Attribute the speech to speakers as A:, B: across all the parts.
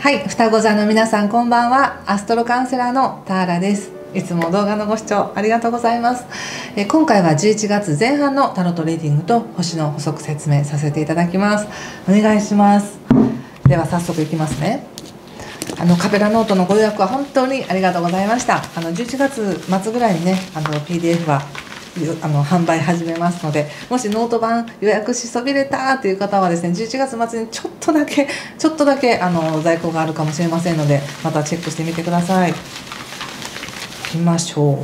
A: はい、双子座の皆さんこんばんは。アストロカウンセラーのターラです。いつも動画のご視聴ありがとうございます。今回は11月前半のタロットリーディングと星の補足説明させていただきます。お願いします。では早速いきますね。カペラノートのご予約は本当にありがとうございました。11月末ぐらいにね、PDF は販売始めますので、もしノート版予約しそびれたという方はですね、11月末にちょっとだけ在庫があるかもしれませんので、またチェックしてみてください。行きましょう。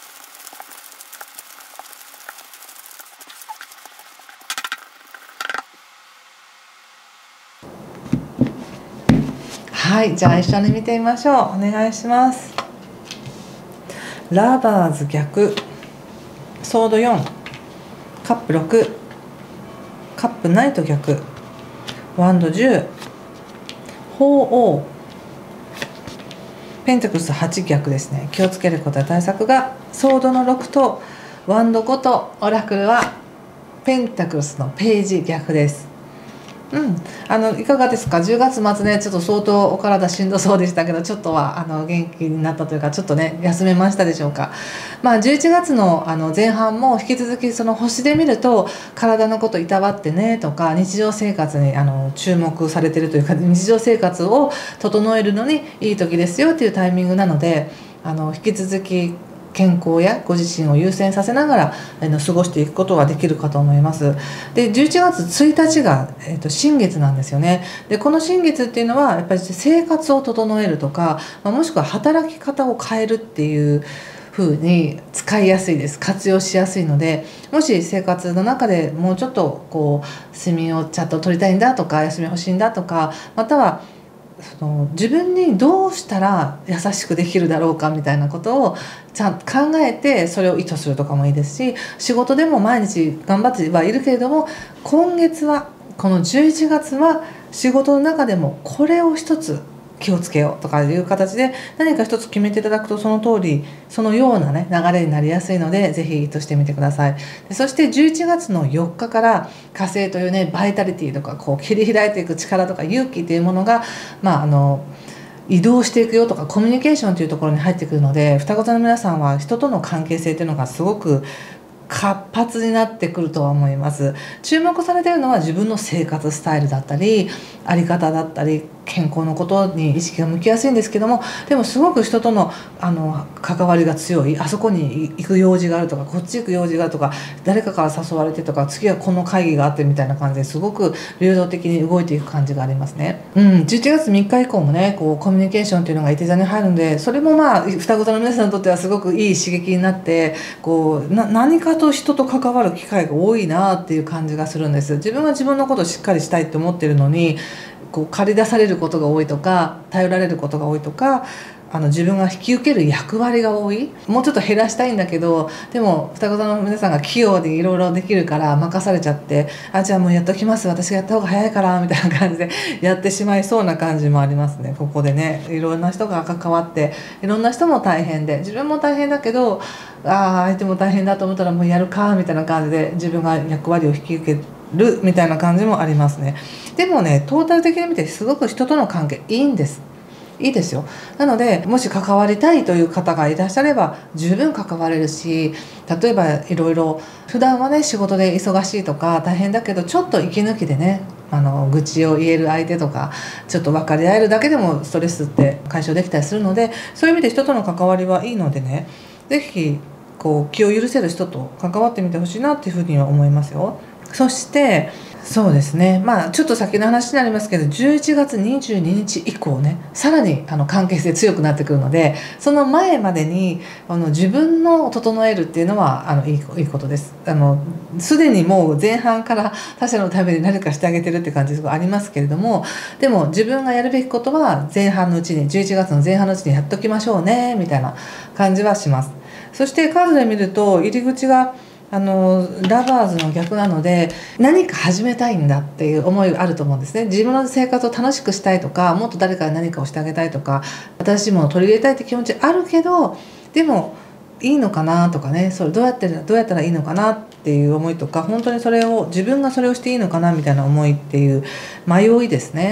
A: はい、じゃあ一緒に見てみましょう。お願いします。ラバーズ逆、ソード4、カップ6、カップナイト逆、ワンド10、鳳凰、ペンタクルス8逆ですね。気をつけることや対策がソードの6とワンド5と、オラクルはペンタクルスのページ逆です。いかがですか。10月末ね、ちょっと相当お体しんどそうでしたけど、ちょっとは元気になったというか、ちょっとね休めましたでしょうか。11月の前半も引き続きその星で見ると、体のこといたわってねとか、日常生活に注目されてるというか、日常生活を整えるのにいい時ですよというタイミングなので、引き続き健康やご自身を優先させながら過ごしていくことができるかと思います。で、11月1日が、新月なんですよね。で、この新月っていうのはやっぱり生活を整えるとか、もしくは働き方を変えるっていう風に使いやすいです。活用しやすいので、もし生活の中でもうちょっと睡眠をちゃんと取りたいんだとか、休み欲しいんだとか、または自分にどうしたら優しくできるだろうかみたいなことをちゃんと考えて、それを意図するとかもいいですし、仕事でも毎日頑張ってはいるけれども、今月はこの11月は仕事の中でもこれを一つ気をつけようとかいう形で何か一つ決めていただくと、その通りそのようなね流れになりやすいので、ぜひ意図してみてください。で、そして11月の4日から火星というね、バイタリティとか切り開いていく力とか勇気というものが移動していくよとか、コミュニケーションというところに入ってくるので、双子座の皆さんは人との関係性というのがすごく活発になってくるとは思います。注目されているのは自分の生活スタイルだったり、あり方だったり、健康のことに意識が向きやすいんですけども、でもすごく人との関わりが強い、あそこに行く用事があるとか、こっち行く用事があるとか、誰かから誘われてとか、次はこの会議があってみたいな感じで、すごく流動的に動いていく感じがありますね。11月3日以降もね、コミュニケーションというのがいて座に入るので、それも双子座の皆さんにとってはすごくいい刺激になって、何かと人と関わる機会が多いなっていう感じがするんです。自分は自分のことをしっかりしたいって思ってるのに、借り出されることが多いとか、頼られることが多いとか、自分が引き受ける役割が多い。もうちょっと減らしたいんだけど、でも双子座の皆さんが器用でいろいろできるから任されちゃって、じゃあもうやっときます、私がやった方が早いからみたいな感じでやってしまいそうな感じもありますね。ここでね、いろんな人が関わって、いろんな人も大変で、自分も大変だけど、相手も大変だと思ったらもうやるかみたいな感じで、自分が役割を引き受けるみたいな感じもありますね。でもね、トータル的に見てすごく人との関係いいんです。いいですよ。なので、もし関わりたいという方がいらっしゃれば十分関われるし、例えばいろいろ普段はね仕事で忙しいとか大変だけど、ちょっと息抜きでね愚痴を言える相手とか、ちょっと分かり合えるだけでもストレスって解消できたりするので、そういう意味で人との関わりはいいのでね、是非気を許せる人と関わってみてほしいなっていうふうには思いますよ。そしてそうですね、ちょっと先の話になりますけど、11月22日以降ね、さらに関係性強くなってくるので、その前までに自分の整えるっていうのはいいことです。すでにもう前半から他者のために何かしてあげてるって感じがありますけれども、でも自分がやるべきことは前半のうちに、11月の前半のうちにやっときましょうねみたいな感じはします。そしてカードで見ると入り口がラバーズの逆なので、何か始めたいんだっていう思いがあると思うんですね。自分の生活を楽しくしたいとか、もっと誰かに何かをしてあげたいとか、新しいものを取り入れたいって気持ちあるけど、でもいいのかなとかね、それどうやったらいいのかなっていう思いとか、本当に自分がそれをしていいのかなみたいな思いっていう迷いですね。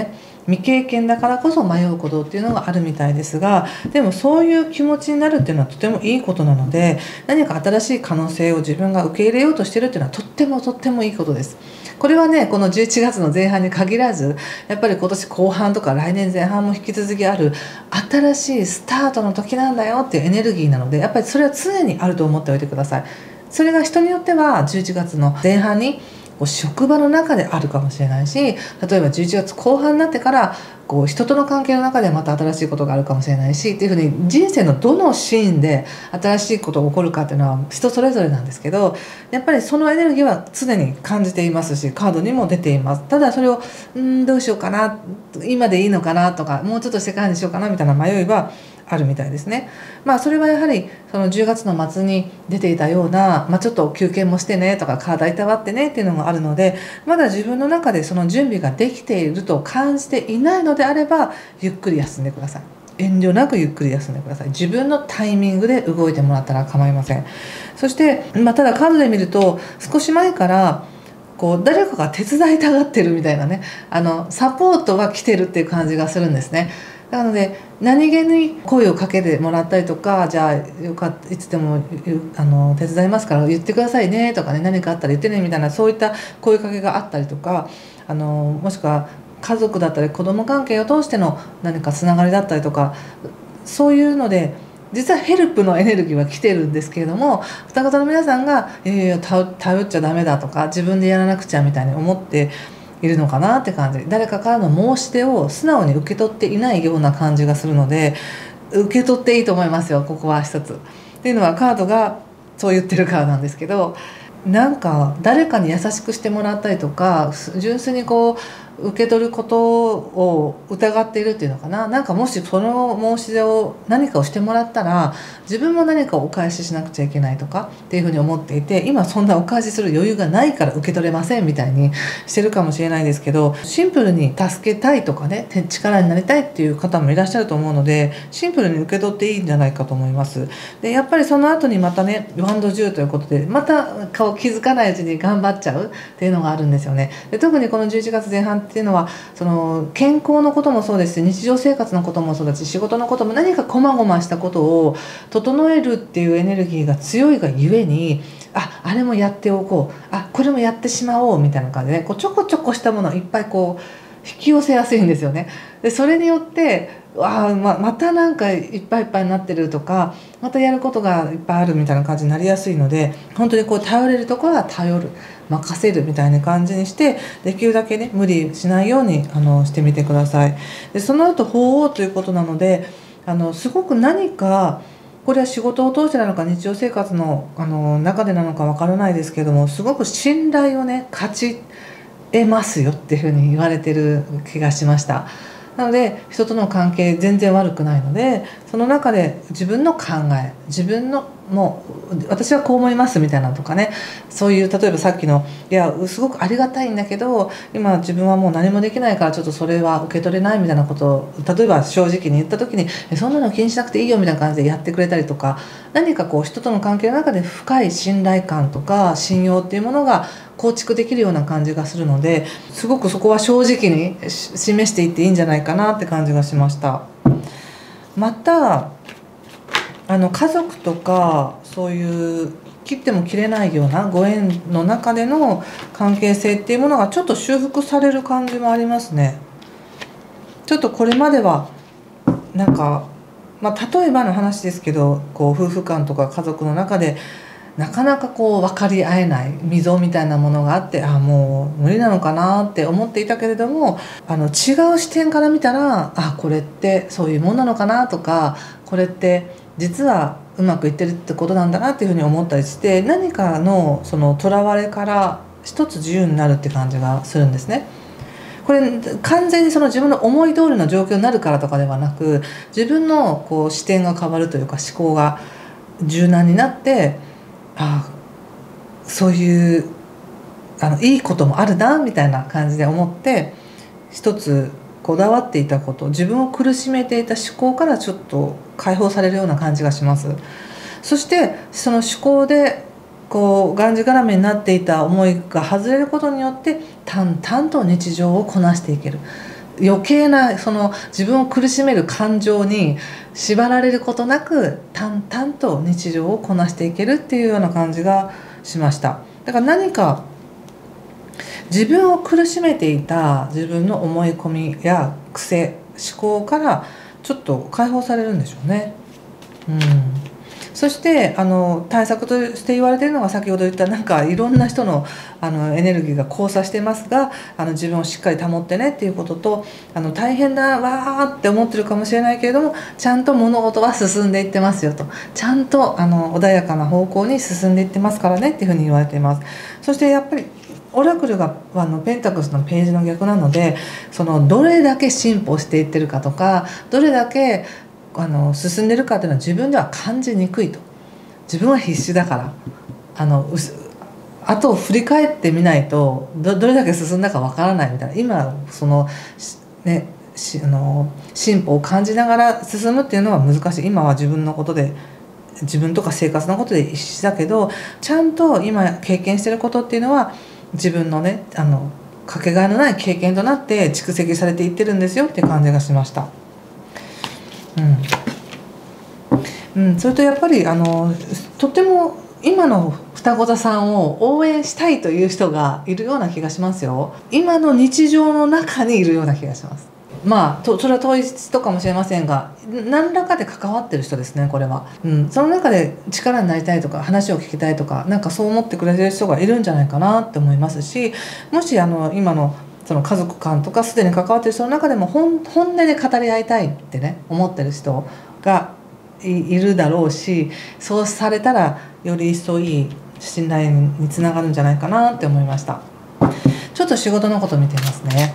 A: 未経験だからこそ迷うことっていうのがあるみたいですが、でもそういう気持ちになるっていうのはとてもいいことなので、何か新しい可能性を自分が受け入れようとしてるっていうのはとってもとってもいいことです。これはね、この11月の前半に限らず、やっぱり今年後半とか来年前半も引き続きある新しいスタートの時なんだよっていうエネルギーなので、やっぱりそれは常にあると思っておいてください。それが人によっては11月の前半に職場の中であるかもしれないし、例えば11月後半になってから人との関係の中でまた新しいことがあるかもしれないしっていうふうに、人生のどのシーンで新しいことが起こるかっていうのは人それぞれなんですけど、やっぱりそのエネルギーは常に感じていますし、カードにも出ています。ただそれをどうしようかな、今でいいのかなとか、もうちょっとしてからにしようかなみたいな迷いはあるみたいですね。それはやはりその10月の末に出ていたような、ちょっと休憩もしてねとか体いたわってねっていうのがあるので、まだ自分の中でその準備ができていると感じていないのであれば、ゆっくり休んでください。遠慮なくゆっくり休んでください。自分のタイミングで動いてもらったら構いません。そして、ただカードで見ると少し前から誰かが手伝いたがってるみたいなね、サポートは来てるっていう感じがするんですね。なので何気に声をかけてもらったりとか、じゃあよかったいつでも手伝いますから言ってくださいねとかね、何かあったら言ってねみたいな、そういった声かけがあったりとか、もしくは家族だったり子ども関係を通しての何かつながりだったりとか、そういうので実はヘルプのエネルギーは来てるんですけれども、双子座の皆さんが「いやいや頼っちゃダメだ」とか「自分でやらなくちゃ」みたいに思っているのかなって感じ。誰かからの申し出を素直に受け取っていないような感じがするので、受け取っていいと思いますよ、ここは一つ。っていうのはカードがそう言ってるからなんですけど、なんか誰かに優しくしてもらったりとか、純粋に受け取ることを疑っているっていうのかな。なんかもしその申し出を何かをしてもらったら、自分も何かをお返ししなくちゃいけないとかっていうふうに思っていて、今そんなお返しする余裕がないから受け取れませんみたいにしてるかもしれないですけど、シンプルに助けたいとかね、力になりたいっていう方もいらっしゃると思うので、シンプルに受け取っていいんじゃないかと思います。でやっぱりその後にまたね、ワンド10ということでまた気づかないうちに頑張っちゃうっていうのがあるんですよね。で特にこの11月前半っていうのは、その健康のこともそうですし、日常生活のこともそうだし、仕事のことも何かこまごましたことを整えるっていうエネルギーが強いがゆえに、あれもやっておこう、これもやってしまおうみたいな感じで、ちょこちょこしたものをいっぱい引き寄せやすいんですよね。でそれによってまたなんかいっぱいいっぱいになってるとか、またやることがいっぱいあるみたいな感じになりやすいので、本当に頼れるところは頼る、任せるみたいな感じにして、できるだけね無理しないようにしてみてください。でその後鳳凰ということなので、すごく何かこれは仕事を通してなのか日常生活の中でなのかわからないですけども、すごく信頼をね勝ち得ますよっていうふうに言われてる気がしました。なので人との関係全然悪くないので、その中で自分の考え、自分のもう私はこう思いますみたいなとかね、そういう例えばさっきのいやすごくありがたいんだけど今自分はもう何もできないからちょっとそれは受け取れないみたいなことを例えば正直に言った時にそんなの気にしなくていいよみたいな感じでやってくれたりとか、何か人との関係の中で深い信頼感とか信用っていうものが構築できるような感じがするので、すごくそこは正直に示していっていいんじゃないかなって感じがしました。また家族とかそういう切っても切れないようなご縁の中での関係性っていうものがちょっと修復される感じもありますね。ちょっとこれまではなんか、例えばの話ですけど夫婦間とか家族の中でなかなか分かり合えない溝みたいなものがあって、もう無理なのかなって思っていたけれども、違う視点から見たらこれってそういうもんなのかなとか、これって実はうまくいってるってことなんだなっていうふうに思ったりして、何かのそのとらわれから一つ自由になるって感じがするんですね。これ完全にその自分の思い通りの状況になるからとかではなく、自分の視点が変わるというか思考が柔軟になって、そういういいこともあるなみたいな感じで思って、一つこだわっていたこと、自分を苦しめていた思考からちょっと解放されるような感じがします。そしてその思考でがんじがらめになっていた思いが外れることによって淡々と日常をこなしていける。 余計なその自分を苦しめる感情に縛られることなく淡々と日常をこなしていけるっていうような感じがしました。だから何か自分を苦しめていた自分の思い込みや癖思考からちょっと解放されるんでしょうね。そして対策として言われているのが先ほど言ったなんかいろんな人のエネルギーが交差してますが自分をしっかり保ってねっていうことと大変だわーって思ってるかもしれないけれどもちゃんと物事は進んでいってますよとちゃんと穏やかな方向に進んでいってますからねっていうふうに言われています。そしてやっぱりオラクルがペンタクルスのページの逆なのでどれだけ進歩していってるかとかどれだけ進んでるかっていうのは自分では感じにくいと。自分は必死だから後を振り返ってみないとどれだけ進んだかわからないみたいな今進歩を感じながら進むっていうのは難しい。今は自分のことで自分とか生活のことで必死だけどちゃんと今経験してることっていうのは自分のねかけがえのない経験となって蓄積されていってるんですよって感じがしました。それとやっぱりとても今の双子座さんを応援したいという人がいるような気がしますよ。今の日常の中にいるような気がします。それは統一とかもしれませんが何らかで関わってる人ですねこれは、その中で力になりたいとか話を聞きたいとかなんかそう思ってくれてる人がいるんじゃないかなって思いますしもし今のその家族間とかすでに関わってる人の中でも本音で語り合いたいってね思ってる人がいるだろうしそうされたらより一層いい信頼につながるんじゃないかなって思いました。ちょっと仕事のこと見てみますね。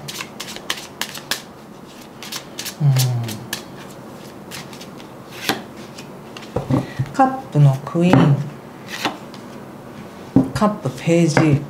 A: カップのクイーンカップページ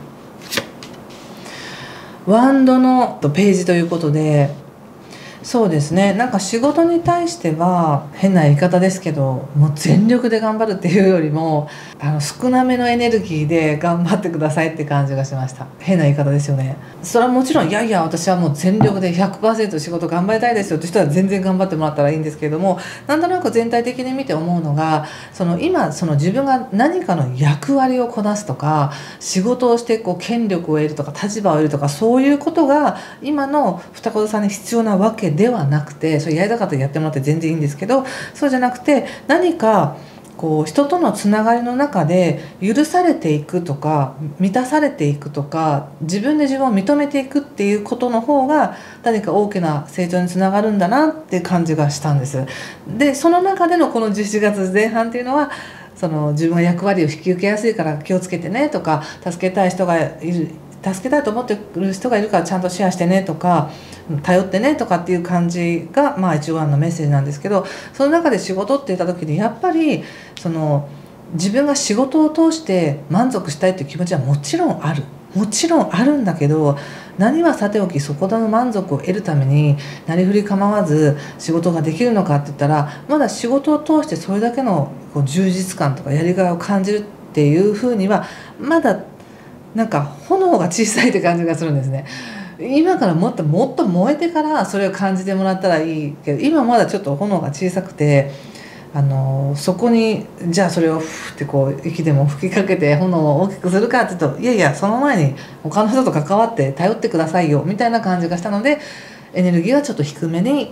A: ワンドのページということでそうですねなんか仕事に対しては変な言い方ですけどもう全力で頑張るっていうよりも少なめのエネルギーで頑張ってくださいって感じがしました。変な言い方ですよね。それはもちろんいやいや私はもう全力で 100% 仕事頑張りたいですよって人は全然頑張ってもらったらいいんですけれどもなんとなく全体的に見て思うのが今自分が何かの役割をこなすとか仕事をして権力を得るとか立場を得るとかそういうことが今の双子座さんに必要なわけではなくてそれやりたかったらやってもらって全然いいんですけどそうじゃなくて何か人とのつながりの中で許されていくとか満たされていくとか自分で自分を認めていくっていうことの方が何か大きな成長につながるんだなって感じがしたんです。でその中でのこの11月前半っていうのは自分が役割を引き受けやすいから気をつけてねとか助けたい人がいる助けたいと思ってくる人がいるからちゃんとシェアしてねとか頼ってねとかっていう感じが一応のメッセージなんですけどその中で仕事って言った時にやっぱり自分が仕事を通して満足したいっていう気持ちはもちろんあるんだけど何はさておきそこでの満足を得るためになりふり構わず仕事ができるのかって言ったらまだ仕事を通してそれだけの充実感とかやりがいを感じるっていうふうにはまだなんか炎が小さいって感じがするんですね。今からもっと燃えてからそれを感じてもらったらいいけど今まだちょっと炎が小さくてそこにじゃあそれをふって息でも吹きかけて炎を大きくするかって言うといやいやその前に他の人と関わって頼ってくださいよみたいな感じがしたのでエネルギーはちょっと低めでい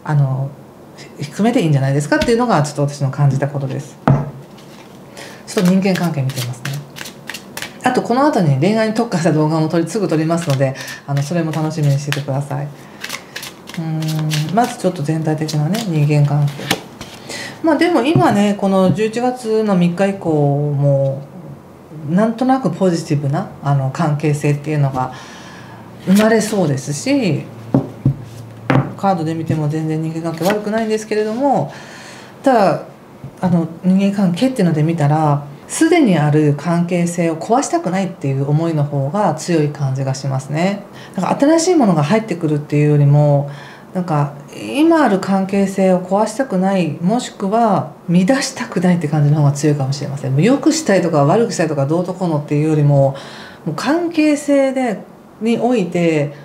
A: いんじゃないですかっていうのがちょっと私の感じたことです。ちょっと人間関係見てますね。あとこの後に恋愛に特化した動画もすぐ撮りますのでそれも楽しみにしててください。まずちょっと全体的なね人間関係でも今ねこの11月の3日以降もなんとなくポジティブな関係性っていうのが生まれそうですしカードで見ても全然人間関係悪くないんですけれどもただ人間関係っていうので見たらすでにある関係性を壊したくないっていう思いの方が強い感じがしますね。なんか新しいものが入ってくるっていうよりもなんか今ある関係性を壊したくないもしくは乱したくないって感じの方が強いかもしれません。良くしたいとか悪くしたいとかどうとこうのっていうよりも関係性において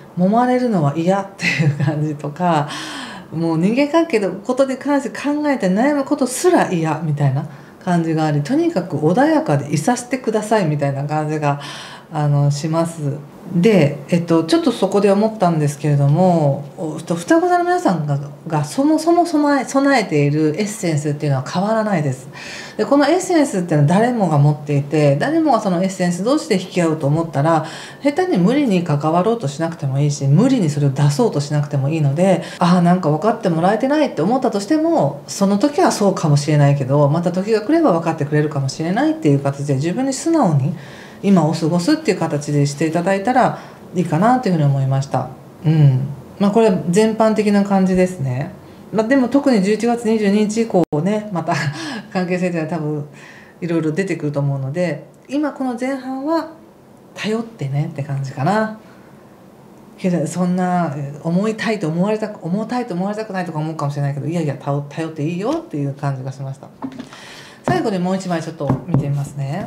A: 揉まれるのは嫌っていう感じとか、もう人間関係のことに関して考えて悩むことすら嫌みたいな感じがあり、とにかく穏やかでいさせてくださいみたいな感じがします。で、ちょっとそこで思ったんですけれども、双子座の皆さんがそもそも備えているエッセンスっていうのは変わらないです。でこのエッセンスっていうのは誰もが持っていて、誰もがそのエッセンス同士で引き合うと思ったら、下手に無理に関わろうとしなくてもいいし、無理にそれを出そうとしなくてもいいので、なんか分かってもらえてないって思ったとしても、その時はそうかもしれないけど、また時が来れば分かってくれるかもしれないっていう形で、自分に素直に今を過ごすっていう形でしていただいたらいいかなというふうに思いました。これ全般的な感じですね。でも特に11月22日以降ね、また関係性というのは多分いろいろ出てくると思うので、今この前半は頼ってねって感じかな。けどそんな重たいと思われたくないとか思うかもしれないけど、いやいや頼っていいよっていう感じがしました。最後にもう一枚ちょっと見てみますね。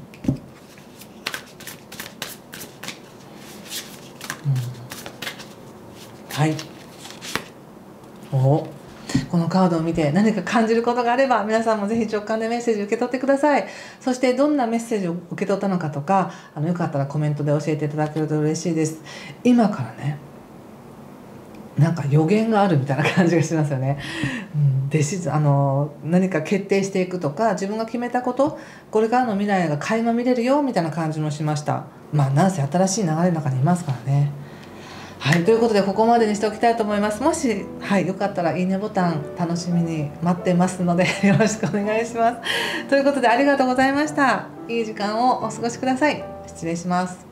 A: はい。このカードを見て何か感じることがあれば、皆さんもぜひ直感でメッセージ受け取ってください。そしてどんなメッセージを受け取ったのかとか、よかったらコメントで教えていただけると嬉しいです。今からね、なんか予言があるみたいな感じがしますよね。何か決定していくとか、自分が決めたこと、これからの未来が垣間見れるよみたいな感じもしました。なんせ新しい流れの中にいますからね。はい、ということでここまでにしておきたいと思います。もし、よかったらいいねボタン楽しみに待ってますのでよろしくお願いします。ということでありがとうございました。いい時間をお過ごしください。失礼します。